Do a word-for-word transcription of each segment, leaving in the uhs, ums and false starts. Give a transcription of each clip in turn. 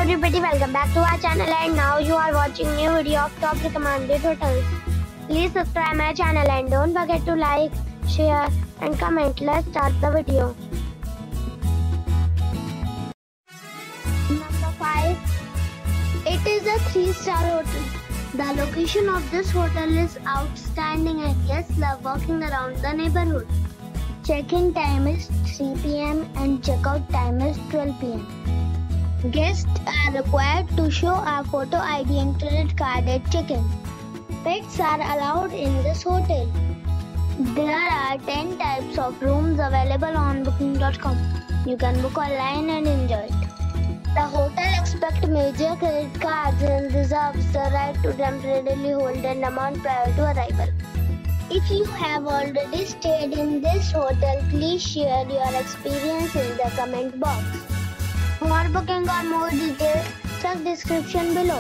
everybody, welcome back to our channel, and now you are watching new video of top recommended hotels. Please subscribe my channel and don't forget to like, share and comment. Let's start the video. Number five. It is a three star hotel. The location of this hotel is outstanding and guests love walking around the neighborhood. Check-in time is three p m and check-out time is twelve p m Guests are required to show a photo I D and credit card at check-in. Pets are allowed in this hotel. There are ten types of rooms available on booking dot com. You can book online and enjoy it. The hotel accepts major credit cards and reserves the right to temporarily hold an amount prior to arrival. If you have already stayed in this hotel, please share your experience in the comment box. For booking or more details, check description below.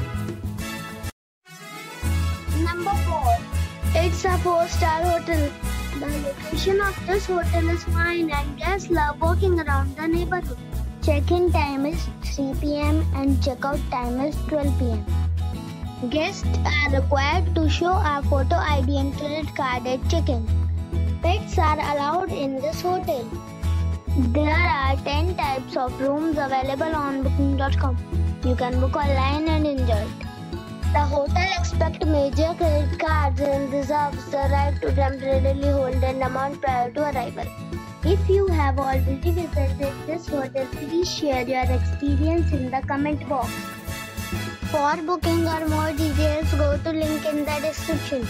Number four. It's a four star hotel. The location of this hotel is fine and guests love walking around the neighborhood. Check-in time is three p m and check-out time is twelve p m Guests are required to show a photo I D and credit card at check-in. Pets are allowed in this hotel. There are ten types of rooms available on booking dot com. You can book online and enjoy it. The hotel accepts major credit cards and reserves the right to temporarily hold an amount prior to arrival. If you have already visited this hotel, please share your experience in the comment box. For booking or more details, go to link in the description.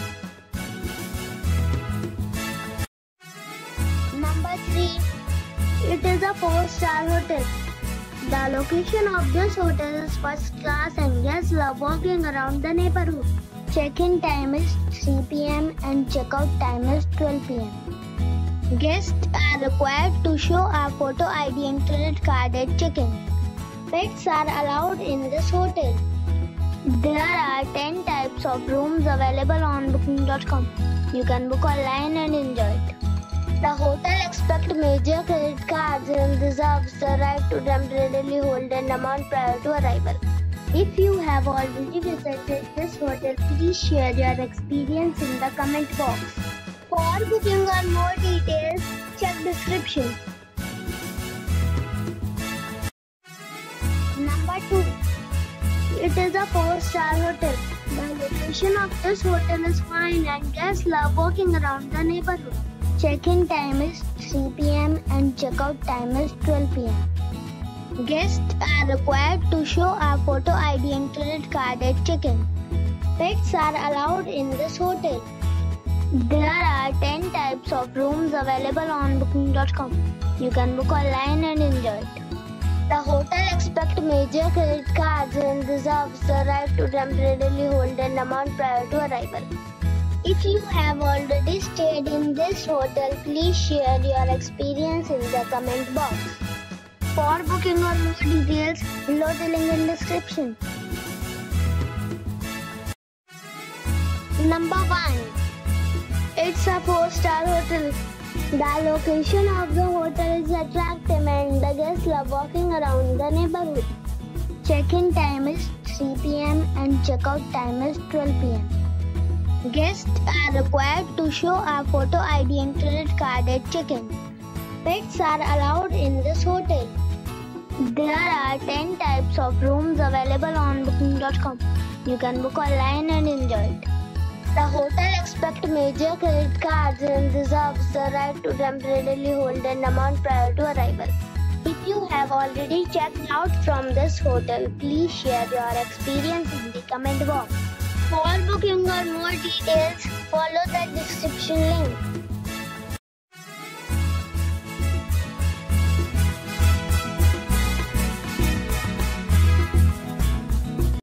Number three. It is a four star hotel. The location of this hotel is first class and guests love walking around the neighborhood. Check-in time is three p m and check-out time is twelve p m Guests are required to show a photo I D and credit card at check-in. Pets are allowed in this hotel. There are ten types of rooms available on booking dot com. You can book online and enjoy it. The hotel accepts major credit cards and reserves the right to temporarily hold an amount prior to arrival. If you have already visited this hotel, please share your experience in the comment box. For booking or more details, check description. Number two. It is a four star hotel. The location of this hotel is fine and guests love walking around the neighborhood. Check-in time is three p m and check-out time is twelve p m Guests are required to show a photo I D and credit card at check-in. Pets are allowed in this hotel. There are ten types of rooms available on booking dot com. You can book online and enjoy it. The hotel accepts major credit cards and reserves the right to temporarily hold an amount prior to arrival. If you have already stayed in this hotel, please share your experience in the comment box. For booking or more details, below the link in description. Number one. It's a four star hotel. The location of the hotel is attractive and the guests love walking around the neighborhood. Check-in time is three p m and check-out time is twelve p m Guests are required to show a photo I D and credit card at check-in. Pets are allowed in this hotel. There are ten types of rooms available on booking dot com. You can book online and enjoy it. The hotel accepts major credit cards and reserves the right to temporarily hold an amount prior to arrival. If you have already checked out from this hotel, please share your experience in the comment box. For booking or more details, follow the description link.